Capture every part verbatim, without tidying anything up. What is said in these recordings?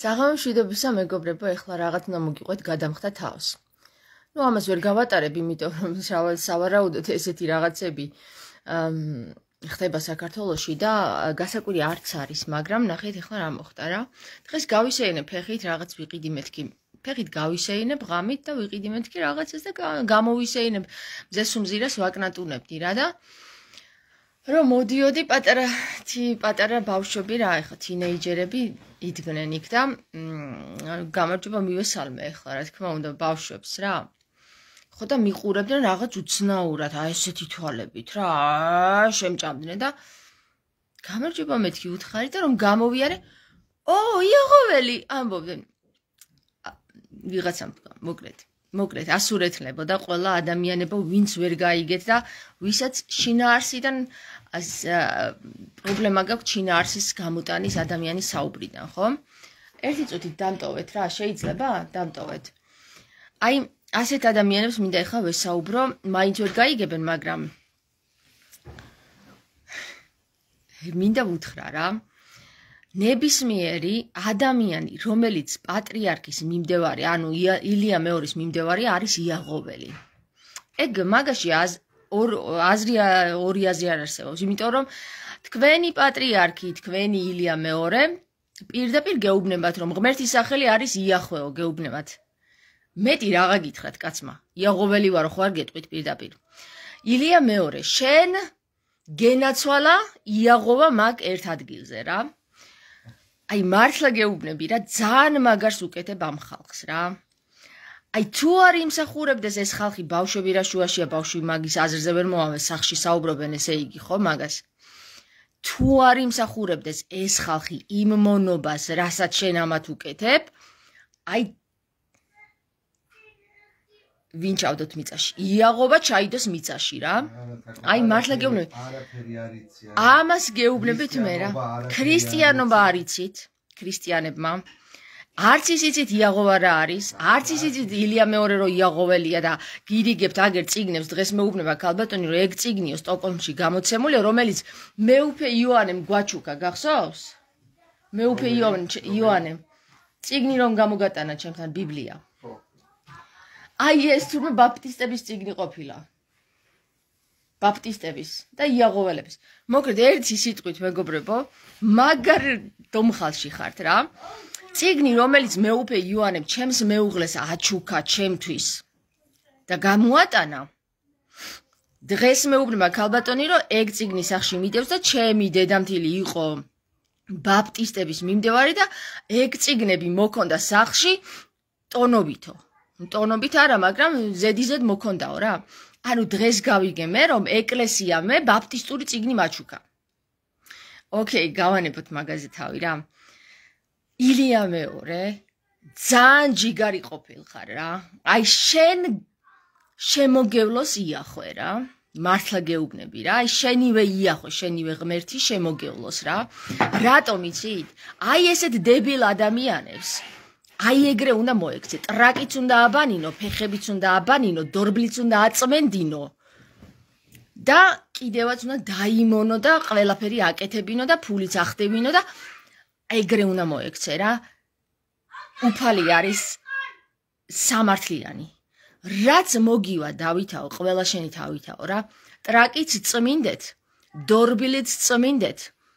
საღამო მშვიდობისა მეგობრებო, ეხლა რაღაც უნდა მოგიყვეთ გადამხდა თავს. ნუ ამას ვერ გავატარებ, იმიტომ რომ სავარაუდოდ ესეთი რაღაცები ხდება საქართველოში და გასაკვირი არც არის, მაგრამ ნახეთ ეხლა რა მოხდა რა. დღეს გავისეინებ ფეხით რაღაც ვიყიდი მეთქი. ფეხით გავისეინებ ღამით და ვიყიდი მეთქი რაღაცას და გამოვისეინებ მზესუმზირას ვაკნატუნებდი რა და რომ მოდიოდი პატარა პატარა ბავშვები რა ეხლა თინეიჯერები იდგნენ იქ და გამარჯობა მივესალმე ეხლა რა თქმა უნდა ბავშვებს რა ხო და მიყურებდნენ რაღაც უცნაურად აი ესეთი თვალებით რა შემჭამდნენ და გამარჯობა მეთქი უთხარი და რომ გამოვიარე ო იაღოველი ამბობდნენ ვიღაცამ მოკლედ მოკლედ ასურეთლებოდა ყველა ადამიანებო ვინც ვერ გაიგეთ და ვისაც შინაარსიდან პრობლემა გაქვს შინაარსის გამოტანის ადამიანის საუბრიდან ხო ერთი წუთით დამტოვეთ რა შეიძლება დამტოვეთ აი ასეთ ადამიანებს მინდა ეხლა ვესაუბრო მაინც ვერ გაიგებენ მაგრამ მინდა ვუთხრა რა ნებისმიერი ადამიანი, რომელიც პატრიარქის მიმდევარი, ანუ ილია მეორის მიმდევარი არის იაღოველი. ეგ მაგაში აზრი ორი აზრი არ არსებობს, იმიტომ რომ თქვენი პატრიარქი, თქვენი ილია მეორე პირდაპირ გეუბნებათ, რომ ღმერთის სახელი არის იახვეო, გეუბნებათ. მეტი რაღა გითხრათ კაცმა. იაღოველი ვარო ხო არ გეტყვით პირდაპირ. ილია მეორე, შენ გენაცვალა იაღოვა მაგ ერთ ადგილზე რა. აი მართლა გეუბნები რა ძალიან მაგარს უკეთებ ამ ხალხს რა აი თუ არ იმსახურებდეს ეს ხალხი ბავშვები რა შუაშია ბავშვი მაგის აზრზე ვერ მოავეს სახში საუბრობენ ესე იგი ხო მაგას თუ არ იმსახურებდეს ეს ხალხი იმ მონობას რასაც შენ ამათ უკეთებ აი ვინ ჩავდოთ მიწაში იაღოვა ჩაიდოს მიწაში რა აი მართლა გეუბნები ამას გეუბნებით მე რა ქრისტიანობა არიცით ქრისტიანებმა არც ისიცით იაღოვა რა არის არც ისიცით ილია მეორე რო იაღოველია და გირიგებთ აგერ წიგნებს დღეს მეუბნება ქალბატონი რომ ეგ წიგნიო სტოკჰოლმში გამოცემული რომელიც მეუფე იოანემ გვაჩუკა გახსოვს მეუფე იოანემ წიგნი რომ გამოგატანა ჩემთან ბიბლია აი ეს თურმე ბაპტისტების წიგნი ყოფილა ბაპტისტების და იაღოველების მოკლედ ერთი სიტყვით მეგობრებო მაგარ დომხალში ხართ რა წიგნი რომელიც მეუფე იოანემ ჩემს მეუღლეს აჩუქა ჩემთვის და გამოატანა დღეს მეუბნება ქალბატონი რომ ეგ წიგნი სახში მიდევს და ჩემი დედამთილი იყო ბაპტისტების მიმდევარი და ეგ წიგნები მოქონდა სახში ტონოვითო ტონობით არა მაგრამ ზედიზედ მოქონდაო რა ანუ დღეს გავიგე მე რომ ეკლესია მე ბაპტისტური წიგნი მაჩუკა ოკეი გავანებოთ მაგაზე თავი რა ილია მეორე ძალიან ჯიგარი ყოფილხარ რა აი შენ შემოგევლოს იახვე რა მართლა გეუბნები რა აი შენივე იახვე შენივე ღმერთი შემოგევლოს რა რატომ იცით აი ესეთ დებილ ადამიანებს აი ეგრე უნდა მოექცე ტრაკიც უნდა აბანინო ფეხებიც უნდა აბანინო დორბლიც უნდა აწმენდინო და კიდევაც უნდა დაიმონო და ყველაფერი აკეთებინო და ფულიც ახდევინო და ეგრე უნდა მოექცე რა უფალი არის სამართლიანი რაც მოგივა დავითაო ყველა შენი თავითაო რა ტრაკიც წმინდეთ დორბილიც წმინდეთ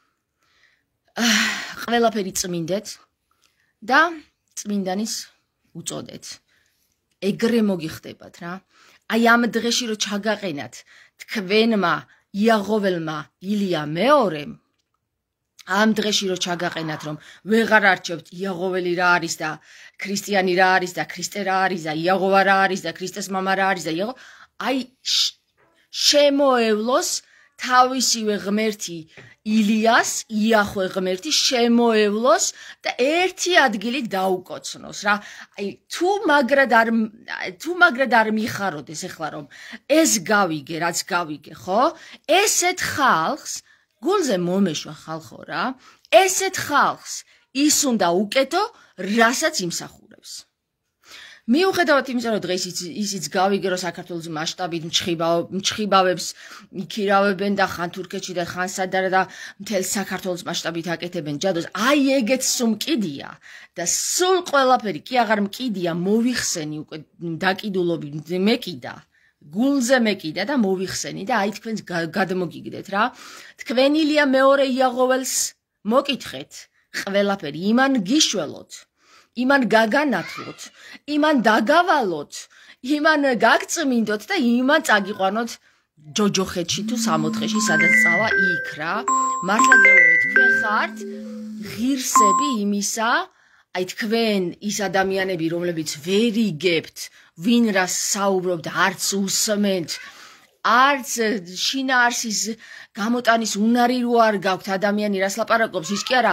ყველაფერი წმინდეთ და წმინდანის უწოდეთ ეგრე მოგიხდებათ რა აი ამ დღეში რო ჩაგაყენათ თქვენმა იაღოველმა ილია მეორემ ამ დღეში რო ჩაგაყენათ რომ ვეღარ არჩევთ იაღოველი რა არის და ქრისტიანი რა არის და ქრისტე რა არის და იაღოვა რა არის და ქრისტეს მამა რა არის და იაღო აი შემოევლოს თავისივე ღმერთი ილიას იახვე ღმერთი შემოევლოს და ერთი ადგილით დაუკოცნოს რა აი თუ მაგრად არ თუ მაგრად არ მიხაროდეს ეხლა რომ ეს გავიგე რაც გავიგე ხო ესეთ ხალხს გულზე მომეშვა ხალხო რა ესეთ ხალხს ის უნდა უკეთო რასაც იმსახურებს მიუხედავად იმისა, რომ დღეს ისიც გავიგე, რომ საქართველოს მასშტაბით მჩხიბავებს იქირავებენ და ხან თურქეთში და ხან სადარა და მთელ საქართველოს მასშტაბით აკეთებენ ჯადოს, აი ეგეც სულ მკიდია და სულ ყველაფერი კი აღარ მკიდია, მოვიხსენი უკვე დაკიდულობით მეკიდა. გულზე მეკიდა და მოვიხსენი და აი თქვენს გადმოგიგდეთ რა. თქვენილია მეორე იაღოველს მოკითხეთ ყველაფერი, იმან გიშველოთ, იმან გაგანათლოთ, იმან დაგავალოთ, იმან გაგწმინდოთ და იმან წაგიყვანოთ ჯოჯოხეთში თუ სამოთხეში, სადაც წავა იქ რა. მართლა გეუბნებით, თქვენ ხართ ღირსები იმისა, აი თქვენ ის ადამიანები, რომლებიც ვერ იგებთ, ვინ რას საუბრობთ, არც უსმენთ, არც შინაარსის გამოტანის უნარი რო არ გაქვთ ადამიანი რას ლაპარაკობს, ის კი არა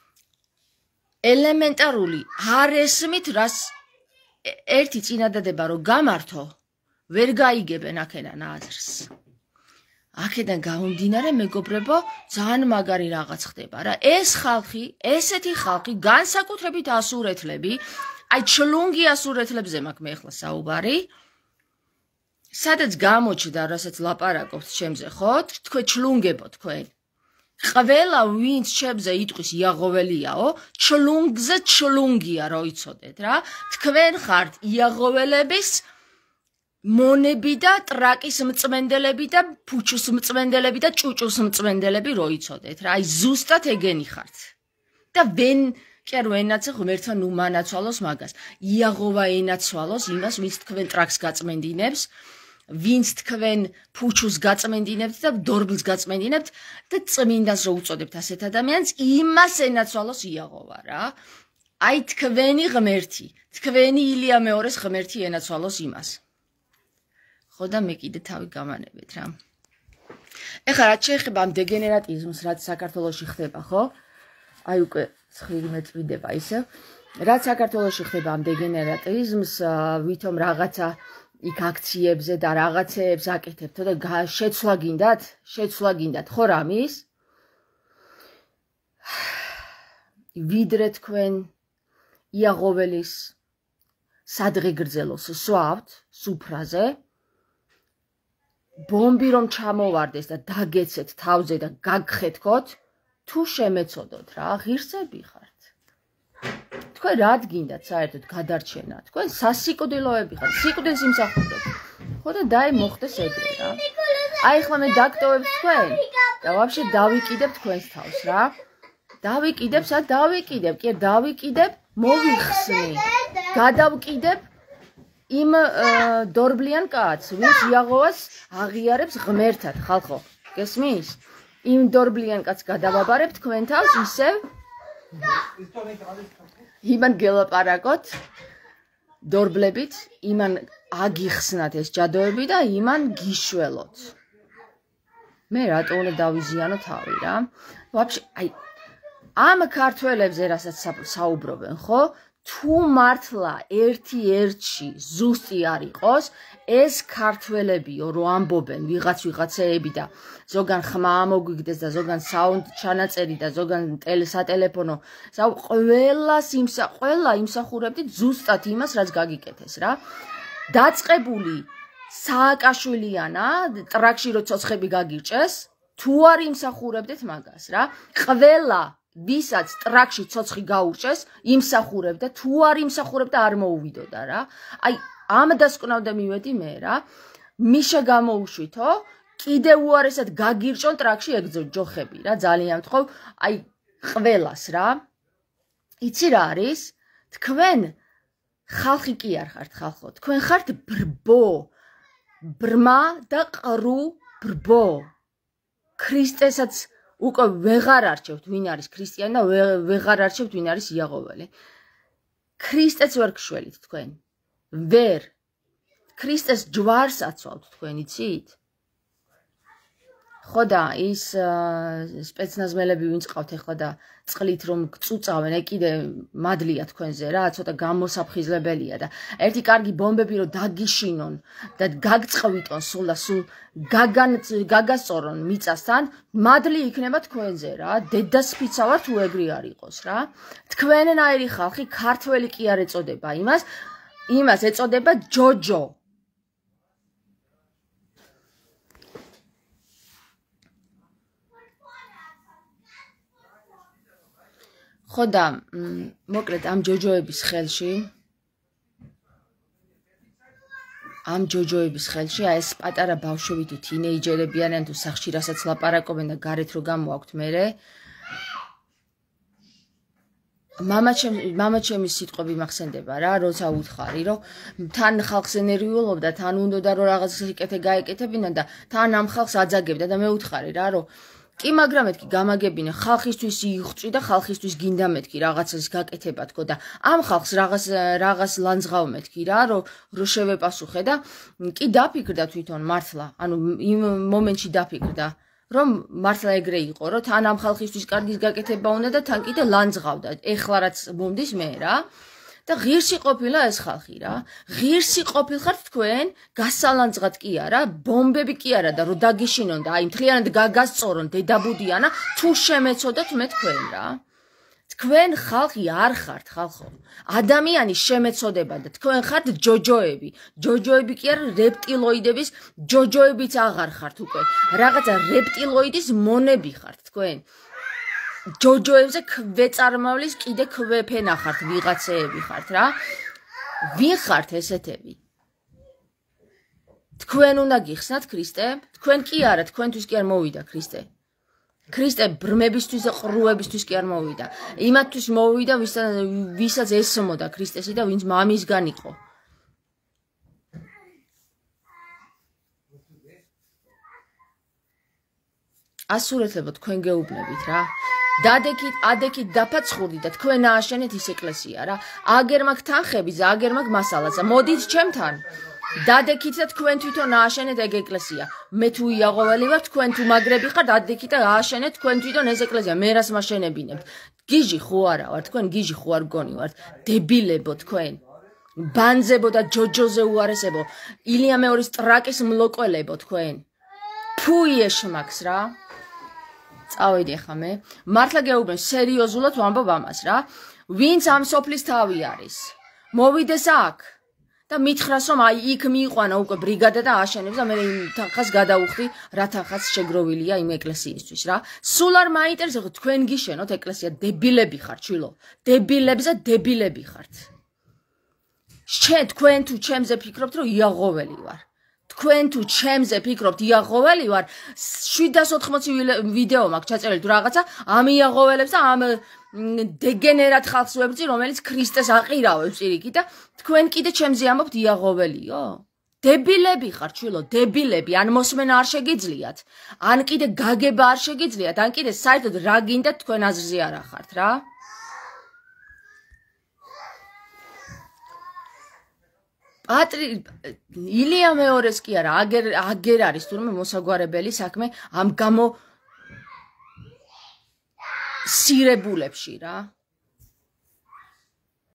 ელემენტარული არ ესმით რას ერთი წინადადება რომ გამართო, ვერ გაიგებენ აქედან აზრს. აქედან გამომდინარე მეგობრებო, ძალიან მაგარი რაღაც ხდება რა. ეს ხალხი, ესეთი ხალხი განსაკუთრებით ასურეთლები, აი ჩლუნგი ასურეთლებზე მაქვს მე ახლა საუბარი. სადაც გამოჩნდა, რასაც ლაპარაკობთ ჩემზე, ხო? თქვენ ჩლუნგებო თქვენ. ყველა ვინც ჩემზე იტყვის იაღოველიაო, ჩლუნგზე ჩლუნგია რო იცოდეთ რა. თქვენ ხართ იაღოველების მონები და ტრაკის მწმენდელები და ფუჩუს მწმენდელები და ჭუჭუს მწმენდელები რო იცოდეთ რა. აი ზუსტად ეგენი ხართ. და ვენ კი არ ვენაცე ღმერთთან უმანაცვალოს მაგას. იაღოვა ენაცვალოს იმას, ვინც თქვენ ტრაკს გაწმენდინებს, ვინც თქვენ ფუჩუს გაწმენდინებთ და დორბლს გაწმენდინებთ და წმინდას რო უწოდებთ ასეთ ადამიანს, იმას ენაცვალოს იაღოვა რა. აი თქვენი ღმერთი, თქვენი ილია მეორეს ღმერთი ენაცვალოს იმას. ხო და მე კიდე თავი გამანებით რა. ეხლა რაც შეეხება ამ დეგენერატიზმს, რაც საქართველოში ხდება, ხო? აი უკვე ცხრილი მეწვიდება ისევ. რაც საქართველოში ხდება ამ დეგენერატიზმს, ვითომ რაღაცა იქ აქციებზე და რაღაცეებს აკეთებთ და შეცვლა გინდათ? შეცვლა გინდათ ხო რამის? ვიდრე თქვენ იაღოველის სადღე გრძელოს სვავთ სუფრაზე, ბომბი რომ ჩამოვარდეს და დაგეცეთ თავზე და გაგხეთქოთ, თუ შემეცოდოთ რა, ღირსები ხართ. თქვენ რად გინდათ საერთოდ გადარჩენა? თქვენ სასიკვდილოები ხართ, სიკვდილს იმსახურებთ. ხო და დაი მოხდეს ეგრე რა. აი ახლა მე დაგტოვებ თქვენ და ვაფშე დავიკიდებ თქვენს თავს რა. დავიკიდებ, სად დავიკიდებ? კი დავიკიდებ, მოვიხსნი. გადავკიდებ იმ დორბლიან კაცს, ვინც იაღოვას აღიარებს ღმერთად, ხალხო. გესმის? იმ დორბლიან კაცს გადავაბარებ თქვენ თავს ისევ იმან გელაპარაკოთ დორბლებით, იმან აგიხსნათ ეს ჯადოები და იმან გიშველოთ. მე რატო უნდა დავიზიანო თავი რა? ვაფშე აი ამ ქართველებზე რასაც საუბრობენ, ხო? თუ მართლა ერთი ერთში ზუსტი არ იყოს, ეს ქართველებიო რო ამბობენ ვიღაც ვიღაცეები და ზოგან ხმა ამოგვიგდეს და ზოგან საუნდ ჩანაწერი და ზოგან სატელეფონო, საუ ყველას იმსა ყველა იმსახურებდით ზუსტად იმას, რაც გაგიკეთეს რა. დაწყებული სააკაშვილიანა, ტრაქში რო ცოცხები გაგირჭეს, თუ არ იმსახურებდეთ მაგას რა. ყველა ვისაც ტრაქში ცოცხი გაურჭეს, იმსახურებდა, თუ არ იმსახურებდა არ მოუვიდოდა რა. აი ამ დასკვნამდე მივედი მე რა. მიშა გამოუშვითო, კიდე უარესად გაგირჭონ ტრაქში ეგ ჯოხები რა, ძალიან მთხოვ, აი ყველას რა. იცი რა არის? თქვენ ხალხი კი არ ხართ ხალხო, თქვენ ხართ ბრბო, ბრმა და ყრუ ბრბო. ქრისტესაც უკვე ვეღარ არჩევთ ვინ არის ქრისტიანი და ვეღარ არჩევთ ვინ არის იაღოველი. ქრისტეს ვერ გშველით თქვენ. ვერ. ქრისტეს ჯვარს აცვალთ თქვენ, იცით? ხო და ის სპეცნაზმელები ვინც ყავთ ახლა და წყლით რომ გწუწავენ, ეგ კიდე მადლია თქვენზე რა, ცოტა გამოსაფხიზლებელია და ერთი კარგი ბომბები რომ დაგიშინონ და გაგწყვიტონ სულ და სულ გაგასწორონ მიწასთან, მადლი იქნება თქვენზე რა. დედასფიცა ვარ თუ ეგრე არ იყოს რა. თქვენნაირი ხალხი ქართველი კი არ ეწოდება იმას, იმას ეწოდება ჯოჯო. ხო და მოკლედ ამ ჯოჯოების ხელში ამ ჯოჯოების ხელში აი ეს პატარა ბავშვები თუ თინეიჯერები არიან თუ სახში რასაც ლაპარაკობენ და გარეთ რო გამოაქვთ მერე მამა ჩემის სიტყვები მახსენდება რა როცა უთხარი რომ თან ხალხს ენერგიულობდა თან უნდა რომ რაღაც იკეთე გაეკეთებინა და თან ამ ხალხს აძაგებდა და მე უთხარი რა რომ კი მაგრამ მეთქი გამაგებინე ხალხისთვის იღწვი და ხალხისთვის გინდა მეთქი რაღაცას გაკეთება თქო და ამ ხალხს რაღაც რაღაც ლანძღავ მეთქი რა რომ რო შევეპასუხე და კი დაფიქრდა თვითონ მართლა ანუ იმ მომენტში დაფიქრდა რომ მართლა ეგრე იყო რომ თან ამ ხალხისთვის კარგის გაკეთება უნდა და თან კიდე ლანძღავდა ეხლა რაც მომდის მე რა და ღირსი ყოფილა ეს ხალხი რა ღირსი ყოფილხართ თქვენ გასალანძღად კი არა ბომბები კი არა და რო დაგიშინონ და აი მთლიანად გაგასწორონ დედაბუდიანა თუ შემეცოდოთ მე თქვენ რა თქვენ ხალხი არ ხართ ხალხო ადამიანი შემეცოდება და თქვენ ხართ ჯოჯოები ჯოჯოები კი არა რეპტილოიდების ჯოჯოებიც აღარ ხართ უკვე რაღაცა რეპტილოიდის მონები ხართ თქვენ ჯოჯოებზე ქვეწარმავლის კიდე ქვეფენა ხართ ვიღაცეები ხართ რა ვინ ხართ ესეთები თქვენ უნდა გიხსნათ ქრისტე თქვენ კი არა თქვენთვის კი არ მოვიდა ქრისტე ქრისტე ბრმებისთვის და ყრუებისთვის კი არ მოვიდა იმათთვის მოვიდა ვისაც ესმოდა ქრისტესი და ვინც მამისგან იყო ასურეთლებო თქვენ გეუბნებით რა დადექით ადექით დაფაცხურდით და თქვენ ააშენეთ ის ეკლესია რა აგერ მაგ თანხები და აგერ მაგ მასალაცა მოდით ჩემთან დადექით და თქვენ თვითონ ააშენეთ ეგ ეკლესია მე თუ იაღოველი ვარ თქვენ თუ მაგრები ხართ ადექით და ააშენეთ თქვენ თვითონ ეს ეკლესია მე რას მაშენებინებთ გიჟი ხო არა ვარ თქვენ გიჟი ხო არ გონი ვართ დებილებო თქვენ ბანძებო და ჯოჯოზე უარესებო ილია მეორის ტრაკის მლოყველებო თქვენ ფუი ეშმაკს რა წავედი ახლა მე მართლა გეუბნები სერიოზულად ვამბობ ამას რა ვინც ამ სოფლის თავი არის მოვიდეს აქ და მითხრას რომ აი იქ მიიყვანა უკვე ბრიგადა და ააშენებს და მე იმ თანხას გადავუხდი რა თანხაც შეგროვილია იმ ეკლესიისთვის რა სულ არ მაინტერესებს თქვენ გიშენოთ ეკლესია დებილები ხართ ჩვილო დებილებზე დებილები ხართ შენ თქვენ თუ ჩემზე ფიქრობთ რომ იაღოველი ვარ თქვენ თუ ჩემზე ფიქრობთ იაღოველი ვარ შვიდას ოთხმოცი ვიდეო მაქვს ჩაწერილი თუ რაღაცა ამ იაღოველებს და ამ დეგენერატ ხალხს ვებრძი რომელიც ქრისტეს აყირავებს პირიქით და თქვენ კიდე ჩემზე ამბობთ იაღოველიო დებილები ხართ ჩვილო დებილები ან მოსმენა არ შეგიძლიათ ან კიდე გაგება არ შეგიძლიათ ან კიდე საერთოდ რა გინდა თქვენ აზრზე არ ახართ რა პატრი ილია მეორეს კი არა აგერ აგერ არის თურმე მოსაგვარებელი საქმე ამ გამო სირებულებში რა